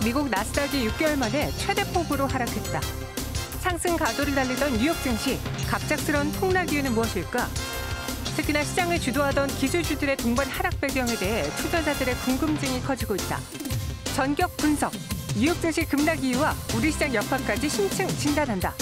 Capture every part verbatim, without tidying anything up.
미국 나스닥이 육 개월 만에 최대폭으로 하락했다. 상승 가도를 달리던 뉴욕 증시, 갑작스런 폭락 이유는 무엇일까? 특히나 시장을 주도하던 기술주들의 동반 하락 배경에 대해 투자자들의 궁금증이 커지고 있다. 전격 분석, 뉴욕 증시 급락 이유와 우리 시장 여파까지 심층 진단한다.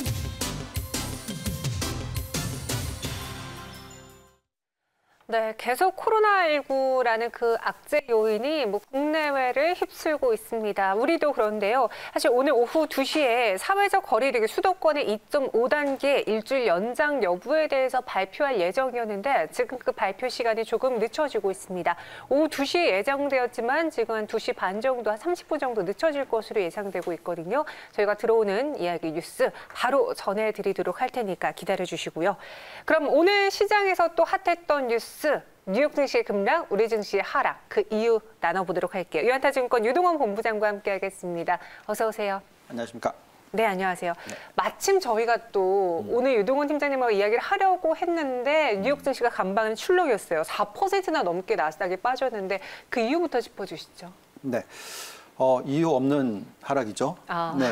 네, 계속 코로나십구라는 그 악재 요인이 뭐 국내외를 휩쓸고 있습니다. 우리도 그런데요. 사실 오늘 오후 두 시에 사회적 거리두기 수도권의 이 점 오 단계 일주일 연장 여부에 대해서 발표할 예정이었는데 지금 그 발표 시간이 조금 늦춰지고 있습니다. 오후 두 시에 예정되었지만 지금 한 두 시 반 정도, 한 삼십 분 정도 늦춰질 것으로 예상되고 있거든요. 저희가 들어오는 이야기 뉴스 바로 전해드리도록 할 테니까 기다려주시고요. 그럼 오늘 시장에서 또 핫했던 뉴스 뉴욕 증시의 급락, 우리 증시의 하락, 그 이유 나눠보도록 할게요. 유한타증권 유동원 본부장과 함께하겠습니다. 어서 오세요. 안녕하십니까. 네, 안녕하세요. 네. 마침 저희가 또 음. 오늘 유동원 팀장님하고 이야기를 하려고 했는데 뉴욕 증시가 간밤에 출렁였어요. 사 퍼센트나 넘게 나스닥이 빠졌는데 그 이유부터 짚어주시죠. 네. 어, 이유 없는 하락이죠. 아. 네.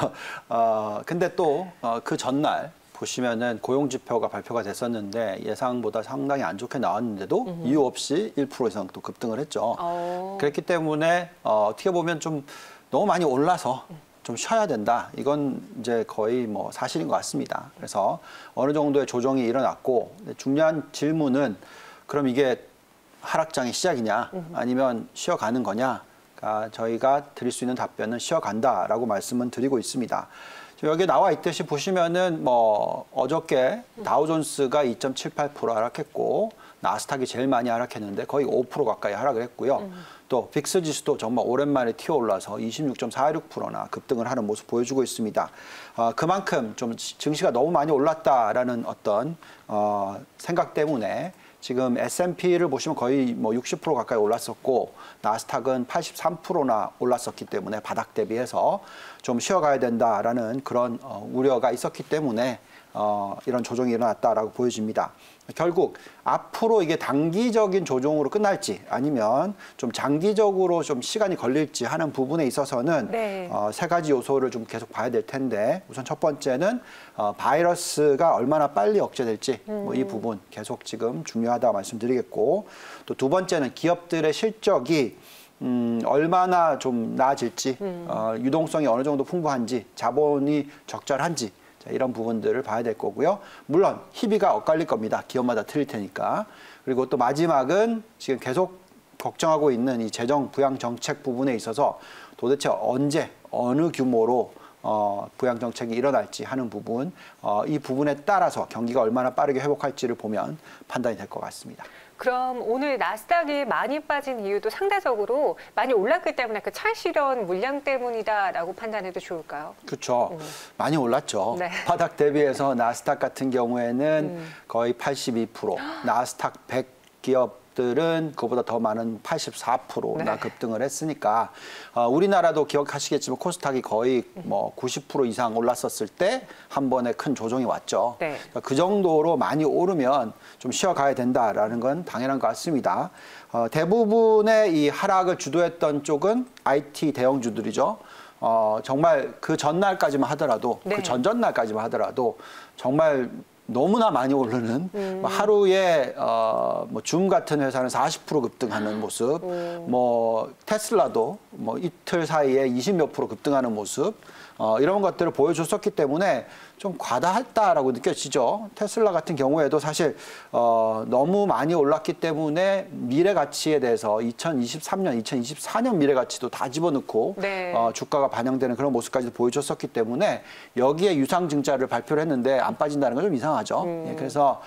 어, 근데 또 그 전날 보시면은 고용 지표가 발표가 됐었는데 예상보다 상당히 안 좋게 나왔는데도 음흠. 이유 없이 일 퍼센트 이상 또 급등을 했죠. 오. 그렇기 때문에 어, 어떻게 보면 좀 너무 많이 올라서 좀 쉬어야 된다. 이건 이제 거의 뭐 사실인 것 같습니다. 그래서 어느 정도의 조정이 일어났고 중요한 질문은 그럼 이게 하락장의 시작이냐 아니면 쉬어가는 거냐. 그러니까 저희가 드릴 수 있는 답변은 쉬어간다라고 말씀은 드리고 있습니다. 여기 나와 있듯이 보시면은 뭐 어저께 다우존스가 이 점 칠팔 퍼센트 하락했고 나스닥이 제일 많이 하락했는데 거의 오 퍼센트 가까이 하락을 했고요. 음. 또 빅스 지수도 정말 오랜만에 튀어 올라서 이십육 점 사육 퍼센트나 급등을 하는 모습 보여주고 있습니다. 어, 그만큼 좀 증시가 너무 많이 올랐다라는 어떤 어, 생각 때문에 지금 에스 앤 피를 보시면 거의 뭐 육십 퍼센트 가까이 올랐었고 나스닥은 팔십삼 퍼센트나 올랐었기 때문에 바닥 대비해서 좀 쉬어가야 된다라는 그런 어, 우려가 있었기 때문에 어, 이런 조정이 일어났다라고 보여집니다. 결국 앞으로 이게 단기적인 조정으로 끝날지 아니면 좀 장기적으로 좀 시간이 걸릴지 하는 부분에 있어서는 네. 어, 세 가지 요소를 좀 계속 봐야 될 텐데 우선 첫 번째는 어, 바이러스가 얼마나 빨리 억제될지 음. 뭐 이 부분 계속 지금 중요하다 말씀드리겠고 또 두 번째는 기업들의 실적이 음, 얼마나 좀 나아질지 음. 어, 유동성이 어느 정도 풍부한지 자본이 적절한지 이런 부분들을 봐야 될 거고요. 물론 희비가 엇갈릴 겁니다. 기업마다 틀릴 테니까. 그리고 또 마지막은 지금 계속 걱정하고 있는 이 재정 부양 정책 부분에 있어서 도대체 언제 어느 규모로 어, 부양 정책이 일어날지 하는 부분, 어, 이 부분에 따라서 경기가 얼마나 빠르게 회복할지를 보면 판단이 될 것 같습니다. 그럼 오늘 나스닥이 많이 빠진 이유도 상대적으로 많이 올랐기 때문에 그 차실현 물량 때문이다라고 판단해도 좋을까요? 그렇죠. 음. 많이 올랐죠. 네. 바닥 대비해서 나스닥 같은 경우에는 음. 거의 팔십이 퍼센트, 나스닥 백 기업들은 그보다 더 많은 팔십사 퍼센트나 네. 급등을 했으니까 어, 우리나라도 기억하시겠지만 코스닥이 거의 뭐 구십 퍼센트 이상 올랐었을 때 한 번에 큰 조정이 왔죠. 네. 그러니까 그 정도로 많이 오르면 좀 쉬어가야 된다라는 건 당연한 것 같습니다. 어, 대부분의 이 하락을 주도했던 쪽은 아이 티 대형주들이죠. 어, 정말 그 전날까지만 하더라도 네. 그 전전날까지만 하더라도 정말 너무나 많이 오르는 음. 하루에 어, 뭐 줌 같은 회사는 사십 퍼센트 급등하는 모습, 음. 뭐 테슬라도 뭐 이틀 사이에 이십몇 프로 급등하는 모습, 어, 이런 것들을 보여줬었기 때문에 좀 과다했다라고 느껴지죠. 테슬라 같은 경우에도 사실 어, 너무 많이 올랐기 때문에 미래 가치에 대해서 이천이십삼 년, 이천이십사 년 미래 가치도 다 집어넣고 네. 어, 주가가 반영되는 그런 모습까지 보여줬었기 때문에 여기에 유상증자를 발표를 했는데 안 빠진다는 건 좀 이상하죠. 음. 예, 그래서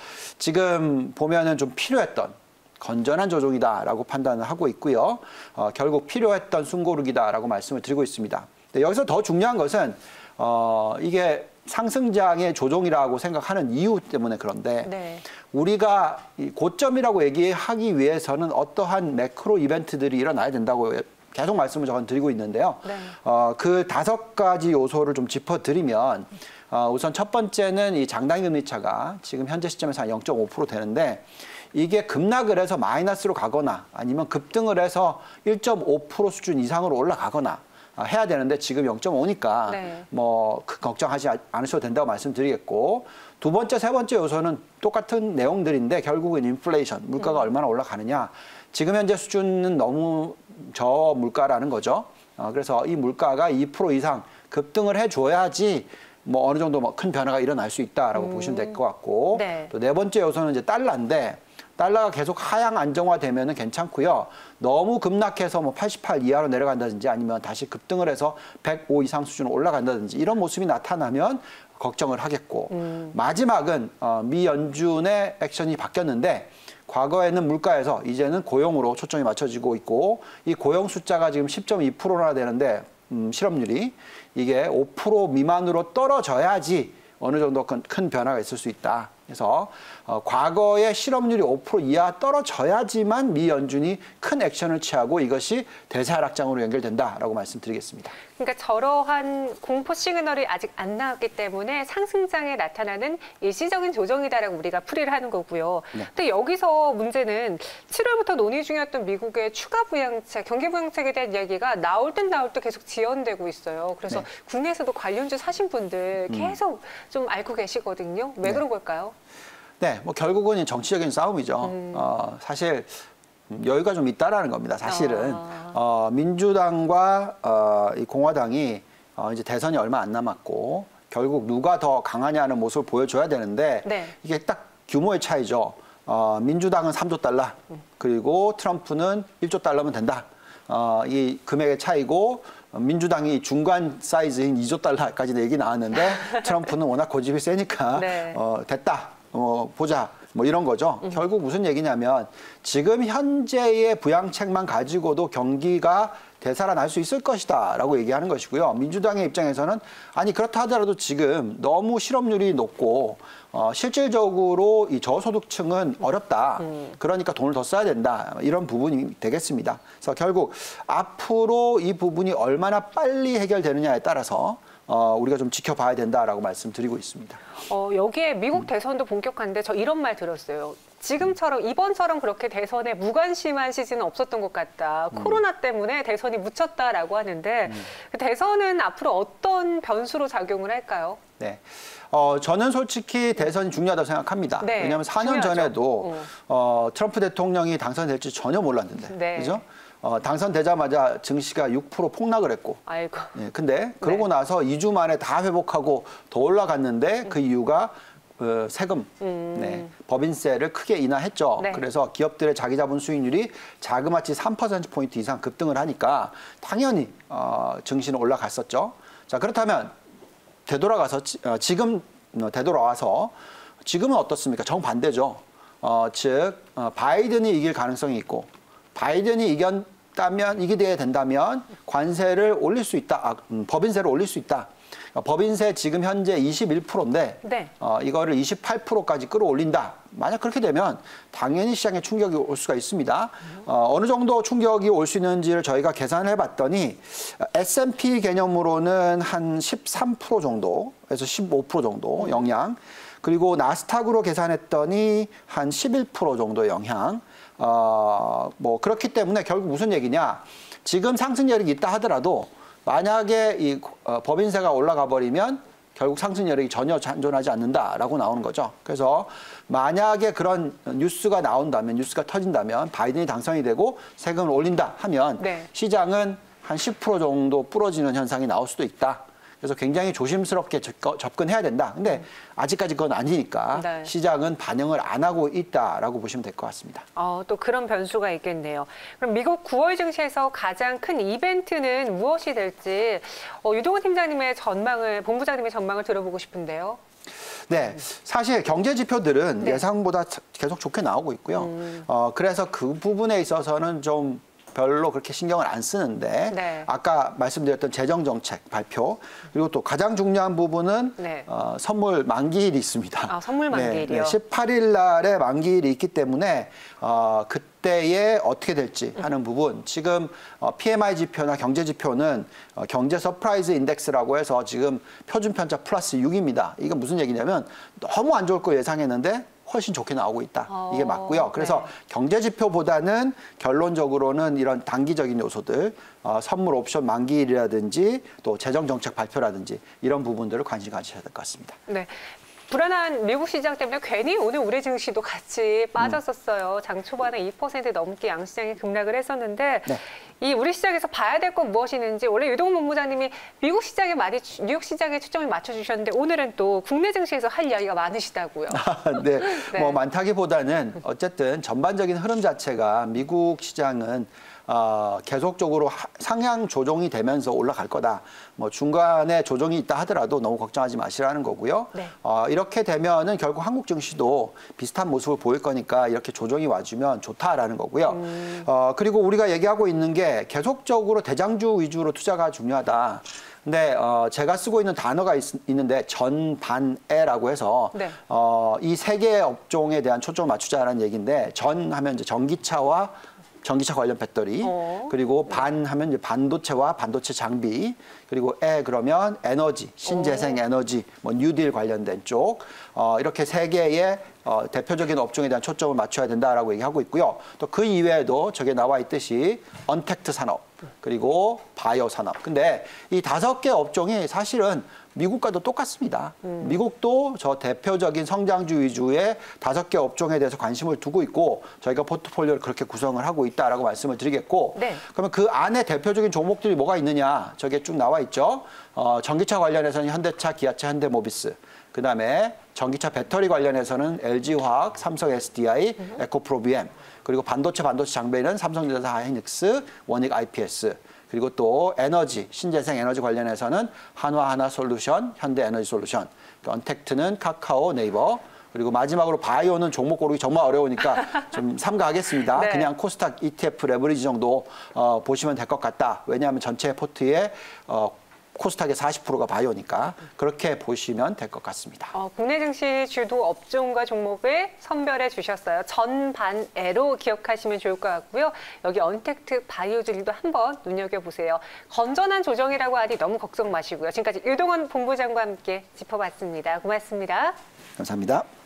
지금 보면은 좀 필요했던 건전한 조정이다라고 판단을 하고 있고요. 어, 결국 필요했던 숨고르기다라고 말씀을 드리고 있습니다. 근데 여기서 더 중요한 것은 어, 이게 상승장의 조정이라고 생각하는 이유 때문에 그런데 네. 우리가 고점이라고 얘기하기 위해서는 어떠한 매크로 이벤트들이 일어나야 된다고 계속 말씀을 저는 드리고 있는데요. 네. 어, 그 다섯 가지 요소를 좀 짚어드리면 어, 우선 첫 번째는 이 장단금리차가 지금 현재 시점에서 한 영 점 오 퍼센트 되는데 이게 급락을 해서 마이너스로 가거나 아니면 급등을 해서 일 점 오 퍼센트 수준 이상으로 올라가거나 해야 되는데 지금 영 점 오니까 네. 뭐 걱정하지 않으셔도 된다고 말씀드리겠고 두 번째, 세 번째 요소는 똑같은 내용들인데 결국은 인플레이션, 물가가 음. 얼마나 올라가느냐. 지금 현재 수준은 너무 저물가라는 거죠. 어, 그래서 이 물가가 이 퍼센트 이상 급등을 해줘야지 뭐 어느 정도 뭐 큰 변화가 일어날 수 있다라고 음. 보시면 될 것 같고 네. 또 네 번째 요소는 이제 달러인데 달러가 계속 하향 안정화되면은 괜찮고요. 너무 급락해서 뭐 팔십팔 이하로 내려간다든지 아니면 다시 급등을 해서 백오 이상 수준으로 올라간다든지 이런 모습이 나타나면 걱정을 하겠고 음. 마지막은 어, 미 연준의 액션이 바뀌었는데 과거에는 물가에서 이제는 고용으로 초점이 맞춰지고 있고 이 고용 숫자가 지금 십 점 이 퍼센트나 되는데 음, 실업률이 이게 오 퍼센트 미만으로 떨어져야지 어느 정도 큰, 큰 변화가 있을 수 있다. 그래서 어, 과거의 실업률이 오 퍼센트 이하 떨어져야지만 미 연준이 큰 액션을 취하고 이것이 대세 하락장으로 연결된다라고 말씀드리겠습니다. 그러니까 저러한 공포 시그널이 아직 안 나왔기 때문에 상승장에 나타나는 일시적인 조정이다라고 우리가 풀이를 하는 거고요. 네. 근데 여기서 문제는 칠월부터 논의 중이었던 미국의 추가 부양책, 경기 부양책에 대한 이야기가 나올 듯 나올 듯 계속 지연되고 있어요. 그래서 네. 국내에서도 관련주 사신 분들 계속 음. 좀 앓고 계시거든요. 왜 네. 그런 걸까요? 네, 뭐 결국은 정치적인 싸움이죠. 음. 어, 사실 여유가 좀 있다라는 겁니다. 사실은 아. 어, 민주당과 어, 이 공화당이 어, 이제 대선이 얼마 안 남았고 결국 누가 더 강하냐는 모습을 보여줘야 되는데 네. 이게 딱 규모의 차이죠. 어, 민주당은 삼조 달러 그리고 트럼프는 일조 달러면 된다. 어, 이 금액의 차이고 민주당이 중간 사이즈인 이조 달러까지 얘기 나왔는데 트럼프는 워낙 고집이 세니까 네. 어, 됐다. 어, 보자. 뭐 이런 거죠. 음. 결국 무슨 얘기냐면 지금 현재의 부양책만 가지고도 경기가 되살아날 수 있을 것이다 라고 얘기하는 것이고요. 민주당의 입장에서는 아니 그렇다 하더라도 지금 너무 실업률이 높고 어, 실질적으로 이 저소득층은 어렵다. 음. 그러니까 돈을 더 써야 된다. 이런 부분이 되겠습니다. 그래서 결국 앞으로 이 부분이 얼마나 빨리 해결되느냐에 따라서 어, 우리가 좀 지켜봐야 된다라고 말씀드리고 있습니다. 어, 여기에 미국 대선도 본격화인데 저 이런 말 들었어요. 지금처럼 이번처럼 그렇게 대선에 무관심한 시즌은 없었던 것 같다. 음. 코로나 때문에 대선이 묻혔다라고 하는데 음. 그 대선은 앞으로 어떤 변수로 작용을 할까요? 네, 어, 저는 솔직히 대선이 중요하다고 생각합니다. 네, 왜냐하면 사 년 중요하죠. 전에도 어. 어, 트럼프 대통령이 당선될지 전혀 몰랐는데, 네. 그죠? 어, 당선되자마자 증시가 육 퍼센트 폭락을 했고. 아이고. 예, 근데 그러고 네. 나서 이 주 만에 다 회복하고 더 올라갔는데 그 이유가 어, 세금, 음. 네, 법인세를 크게 인하했죠. 네. 그래서 기업들의 자기자본 수익률이 자그마치 삼 퍼센트 포인트 이상 급등을 하니까 당연히 어, 증시는 올라갔었죠. 자, 그렇다면 되돌아가서 어, 지금 되돌아와서 지금은 어떻습니까? 정반대죠. 어, 즉 어, 바이든이 이길 가능성이 있고 바이든이 이겼다면, 이기게 된다면 관세를 올릴 수 있다. 아, 음, 법인세를 올릴 수 있다. 어, 법인세 지금 현재 이십일 퍼센트인데 네. 어, 이거를 이십팔 퍼센트까지 끌어올린다. 만약 그렇게 되면 당연히 시장에 충격이 올 수가 있습니다. 어, 어느 정도 충격이 올 수 있는지를 저희가 계산을 해봤더니 에스 앤 피 개념으로는 한 십삼 퍼센트 정도에서 십오 퍼센트 정도 영향. 그리고 나스닥으로 계산했더니 한 십일 퍼센트 정도 영향. 어, 뭐 그렇기 때문에 결국 무슨 얘기냐? 지금 상승 여력이 있다 하더라도 만약에 이 어, 법인세가 올라가 버리면 결국 상승 여력이 전혀 잔존하지 않는다라고 나오는 거죠. 그래서 만약에 그런 뉴스가 나온다면, 뉴스가 터진다면 바이든이 당선이 되고 세금을 올린다 하면 네. 시장은 한 십 퍼센트 정도 부러지는 현상이 나올 수도 있다. 그래서 굉장히 조심스럽게 접근해야 된다. 근데 아직까지 그건 아니니까 네. 시장은 반영을 안 하고 있다라고 보시면 될 것 같습니다. 어, 또 그런 변수가 있겠네요. 그럼 미국 구월 증시에서 가장 큰 이벤트는 무엇이 될지 어, 유동호 팀장님의 전망을, 본부장님의 전망을 들어보고 싶은데요. 네, 사실 경제 지표들은 네. 예상보다 계속 좋게 나오고 있고요. 음. 어, 그래서 그 부분에 있어서는 좀 별로 그렇게 신경을 안 쓰는데 네. 아까 말씀드렸던 재정정책 발표 그리고 또 가장 중요한 부분은 네. 어, 선물 만기일이 있습니다. 아, 선물 만기일이요? 네, 네, 십팔 일 날에 만기일이 있기 때문에 어, 그때에 어떻게 될지 하는 부분 지금 어, 피 엠 아이 지표나 경제 지표는 어, 경제 서프라이즈 인덱스라고 해서 지금 표준 편차 플러스 육입니다. 이건 무슨 얘기냐면 너무 안 좋을 거 예상했는데 훨씬 좋게 나오고 있다. 어, 이게 맞고요. 그래서 네. 경제 지표보다는 결론적으로는 이런 단기적인 요소들, 어, 선물 옵션 만기일이라든지 또 재정 정책 발표라든지 이런 부분들을 관심 가지셔야 될 것 같습니다. 네. 불안한 미국 시장 때문에 괜히 오늘 우리 증시도 같이 빠졌었어요. 장 초반에 이 퍼센트 넘게 양시장이 급락을 했었는데 네. 이 우리 시장에서 봐야 될 건 무엇이는지 원래 유동훈 본부장님이 미국 시장에 많이 뉴욕 시장에 초점을 맞춰주셨는데 오늘은 또 국내 증시에서 할 이야기가 많으시다고요. 네. 네. 뭐 많다기보다는 어쨌든 전반적인 흐름 자체가 미국 시장은 어, 계속적으로 하, 상향 조정이 되면서 올라갈 거다. 뭐 중간에 조정이 있다 하더라도 너무 걱정하지 마시라는 거고요. 네. 어, 이렇게 되면은 결국 한국 증시도 비슷한 모습을 보일 거니까 이렇게 조정이 와주면 좋다라는 거고요. 음. 어, 그리고 우리가 얘기하고 있는 게 계속적으로 대장주 위주로 투자가 중요하다. 근데 어, 제가 쓰고 있는 단어가 있, 있는데 전반에라고 해서 네. 어, 이 세 개의 업종에 대한 초점을 맞추자라는 얘기인데 전 하면 이제 전기차와 전기차 관련 배터리, 어. 그리고 반 하면 이제 반도체와 반도체 장비, 그리고 에 그러면 에너지, 신재생 어. 에너지, 뭐 뉴딜 관련된 쪽, 어, 이렇게 세 개의 어, 대표적인 업종에 대한 초점을 맞춰야 된다라고 얘기하고 있고요. 또 그 이외에도 저게 나와 있듯이 언택트 산업, 그리고 바이오 산업. 근데 이 다섯 개 업종이 사실은 미국과도 똑같습니다. 음. 미국도 저 대표적인 성장주 위주의 다섯 개 업종에 대해서 관심을 두고 있고 저희가 포트폴리오를 그렇게 구성을 하고 있다라고 말씀을 드리겠고 네. 그러면 그 안에 대표적인 종목들이 뭐가 있느냐 저게 쭉 나와 있죠. 어, 전기차 관련해서는 현대차, 기아차, 현대모비스. 그다음에 전기차 배터리 관련해서는 엘지화학, 삼성 에스디아이, 음. 에코프로비엠. 그리고 반도체 반도체 장비는 삼성전자, 하이닉스, 원익 아이피에스. 그리고 또 에너지, 신재생 에너지 관련해서는 한화 하나솔루션, 현대에너지솔루션, 언택트는 카카오, 네이버, 그리고 마지막으로 바이오는 종목 고르기 정말 어려우니까 좀 삼가하겠습니다. 네. 그냥 코스닥 이티에프 레버리지 정도 어, 보시면 될 것 같다. 왜냐하면 전체 포트에 어, 코스닥의 사십 퍼센트가 바이오니까 그렇게 보시면 될 것 같습니다. 어, 국내 증시 주도 업종과 종목을 선별해 주셨어요. 전반에로 기억하시면 좋을 것 같고요. 여기 언택트 바이오주리도 한번 눈여겨보세요. 건전한 조정이라고 하니 너무 걱정 마시고요. 지금까지 유동훈 본부장과 함께 짚어봤습니다. 고맙습니다. 감사합니다.